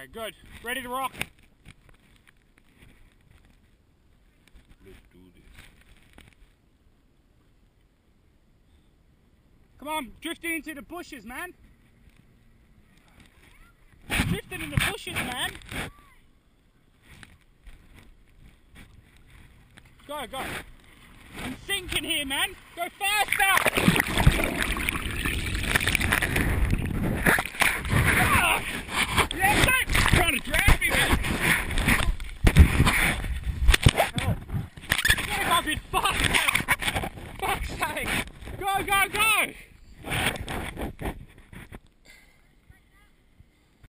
Okay, good. Ready to rock. Let's do this. Come on, drifting into the bushes, man. Drifting in the bushes, man. Go, go. I'm sinking here, man. Go faster!